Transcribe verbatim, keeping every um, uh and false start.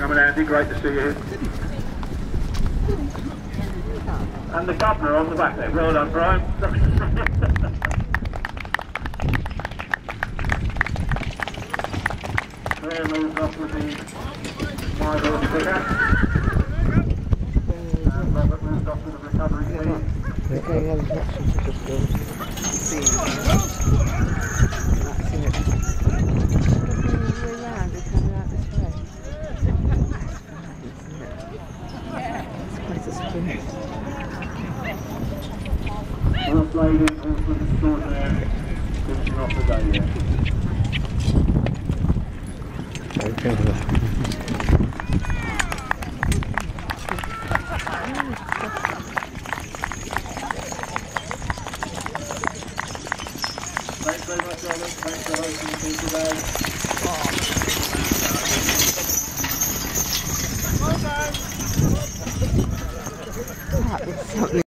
coming, Andy. Great to see you. And the governor on the back there. Well done, Brian. There moves off with the Myrtle figure. And Robert moves off with the recovery team. Okay, yeah, there's lots of stuff going. See. That's it. We're round, we're coming out this way. That's fine, isn't it? Yeah. It's quite a sprint. First lady, also the store there, finishing off the day here. Okay. Thanks very much, Robert. Thanks for hosting the team today. That is something.